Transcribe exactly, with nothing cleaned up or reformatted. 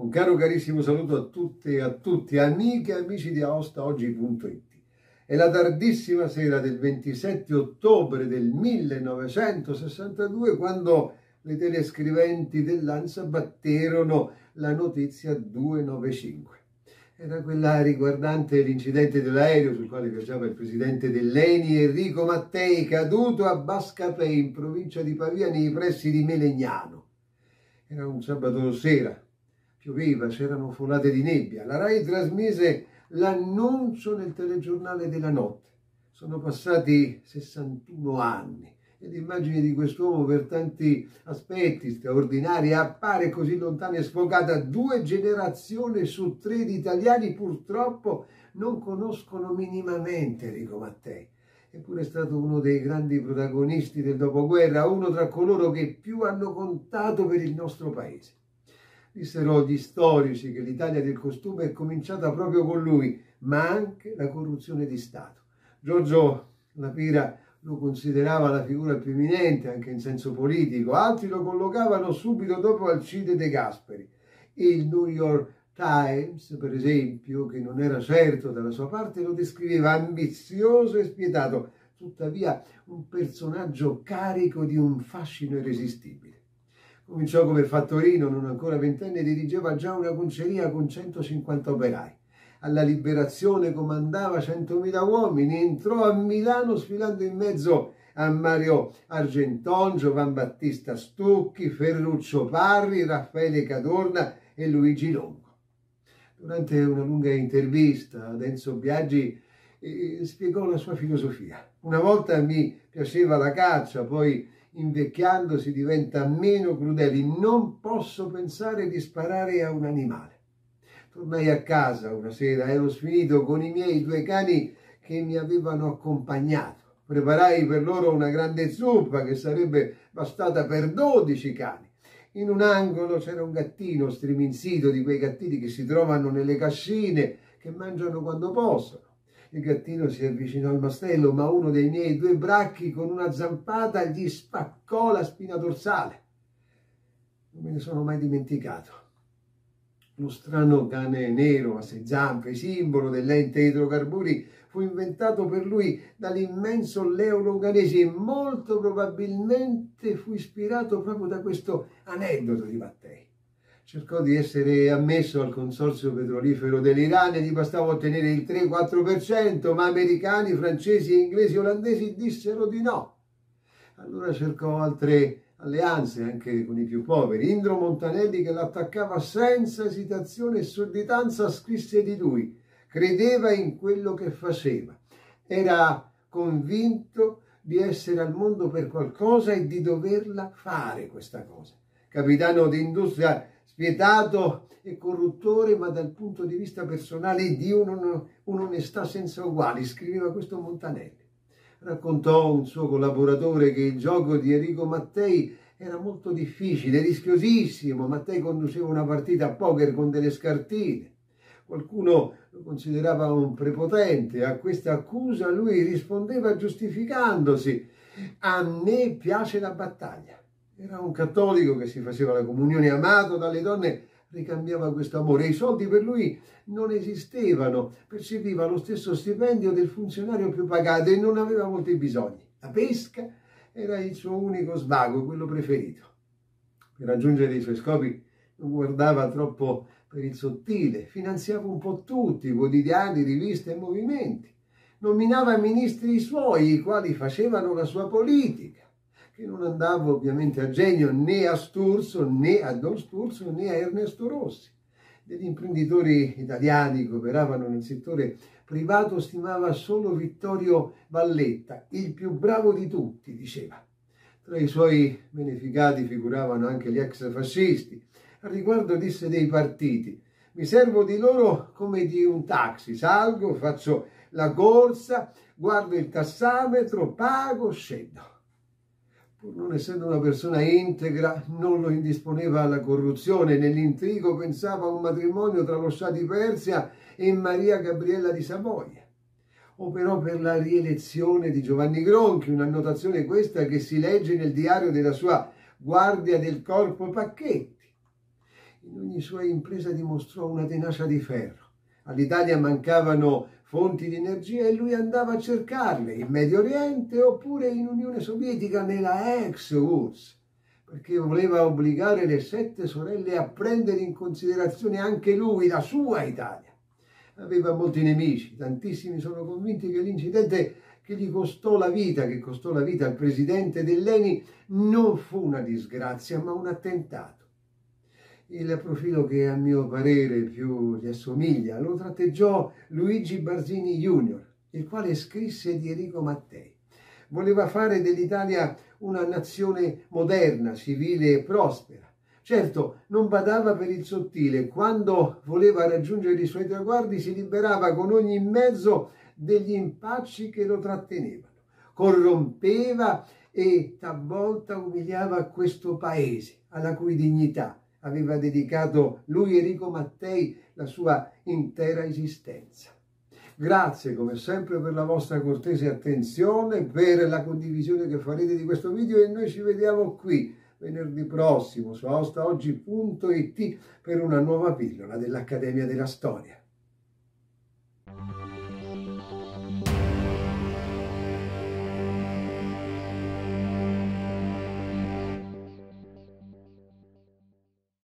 Un caro carissimo saluto a tutte e a tutti, amiche e amici di aosta oggi punto it. È la tardissima sera del ventisette ottobre del millenovecentosessantadue quando le telescriventi dell'ANSA batterono la notizia duecentonovantacinque. Era quella riguardante l'incidente dell'aereo sul quale viaggiava il presidente dell'Eni Enrico Mattei, caduto a Bascapè in provincia di Pavia nei pressi di Melegnano. Era un sabato sera. Pioveva, c'erano folate di nebbia. La RAI trasmise l'annuncio nel telegiornale della notte. Sono passati sessantuno anni e l'immagine di quest'uomo per tanti aspetti straordinari appare così lontana e sfocata. Due generazioni su tre di italiani purtroppo non conoscono minimamente Enrico Mattei. Eppure è stato uno dei grandi protagonisti del dopoguerra, uno tra coloro che più hanno contato per il nostro paese. Dissero gli storici che l'Italia del costume è cominciata proprio con lui, ma anche la corruzione di Stato. Giorgio La Pira lo considerava la figura più eminente anche in senso politico, altri lo collocavano subito dopo Alcide De Gasperi. Il New York Times, per esempio, che non era certo dalla sua parte, lo descriveva ambizioso e spietato, tuttavia un personaggio carico di un fascino irresistibile. Cominciò come fattorino, non ancora ventenne, dirigeva già una conceria con centocinquanta operai. Alla Liberazione comandava centomila uomini, entrò a Milano sfilando in mezzo a Mario Argenton, Giovan Battista Stucchi, Ferruccio Parri, Raffaele Cadorna e Luigi Longo. Durante una lunga intervista ad Enzo Biagi eh, spiegò la sua filosofia. Una volta mi piaceva la caccia, poi invecchiando si diventa meno crudeli. Non posso pensare di sparare a un animale. Tornai a casa una sera, ero sfinito con i miei due cani che mi avevano accompagnato. Preparai per loro una grande zuppa che sarebbe bastata per dodici cani. In un angolo c'era un gattino striminzito, di quei gattini che si trovano nelle cascine, che mangiano quando possono. Il gattino si avvicinò al mastello, ma uno dei miei due bracchi con una zampata gli spaccò la spina dorsale. Non me ne sono mai dimenticato. Lo strano cane nero a sei zampe, simbolo dell'ente idrocarburi, fu inventato per lui dall'immenso Leo Longanesi e molto probabilmente fu ispirato proprio da questo aneddoto di Mattei. Cercò di essere ammesso al consorzio petrolifero dell'Iran e gli bastava ottenere il tre quattro per cento, ma americani, francesi, inglesi e olandesi dissero di no. Allora cercò altre alleanze anche con i più poveri. Indro Montanelli, che l'attaccava senza esitazione e sudditanza, scrisse di lui: credeva in quello che faceva, era convinto di essere al mondo per qualcosa e di doverla fare questa cosa. Capitano di industria spietato e corruttore, ma dal punto di vista personale di un'onestà senza uguali, scriveva questo Montanelli. Raccontò un suo collaboratore che il gioco di Enrico Mattei era molto difficile, rischiosissimo. Mattei conduceva una partita a poker con delle scartine. Qualcuno lo considerava un prepotente. A questa accusa lui rispondeva giustificandosi: a me piace la battaglia. Era un cattolico che si faceva la comunione, amato dalle donne, ricambiava questo amore. I soldi per lui non esistevano, percepiva lo stesso stipendio del funzionario più pagato e non aveva molti bisogni. La pesca era il suo unico svago, quello preferito. Per raggiungere i suoi scopi non guardava troppo per il sottile, finanziava un po' tutti, quotidiani, riviste e movimenti. Nominava ministri suoi, i quali facevano la sua politica, che non andava ovviamente a genio né a Sturzo, né a Don Sturzo, né a Ernesto Rossi. Degli imprenditori italiani che operavano nel settore privato stimava solo Vittorio Valletta, il più bravo di tutti, diceva. Tra i suoi beneficati figuravano anche gli ex fascisti. Al riguardo disse dei partiti: mi servo di loro come di un taxi, salgo, faccio la corsa, guardo il tassametro, pago, scendo. Pur non essendo una persona integra, non lo indisponeva alla corruzione. Nell'intrigo pensava a un matrimonio tra lo Scià di Persia e Maria Gabriella di Savoia. Operò per la rielezione di Giovanni Gronchi, un'annotazione questa che si legge nel diario della sua Guardia del Corpo Pacchetti. In ogni sua impresa dimostrò una tenacia di ferro. All'Italia mancavano fonti di energia e lui andava a cercarle in Medio Oriente oppure in Unione Sovietica, nella ex U R S S, perché voleva obbligare le sette sorelle a prendere in considerazione anche lui, la sua Italia. Aveva molti nemici, tantissimi sono convinti che l'incidente che gli costò la vita, che costò la vita al presidente dell'E N I, non fu una disgrazia, ma un attentato. Il profilo che a mio parere più gli assomiglia lo tratteggiò Luigi Barzini junior, il quale scrisse di Enrico Mattei. Voleva fare dell'Italia una nazione moderna, civile e prospera. Certo, non badava per il sottile. Quando voleva raggiungere i suoi traguardi si liberava con ogni mezzo degli impacci che lo trattenevano. Corrompeva e talvolta umiliava questo paese, alla cui dignità aveva dedicato lui, Enrico Mattei, la sua intera esistenza. Grazie come sempre per la vostra cortese attenzione, per la condivisione che farete di questo video e noi ci vediamo qui venerdì prossimo su aostaoggi punto it per una nuova pillola dell'Accademia della Storia.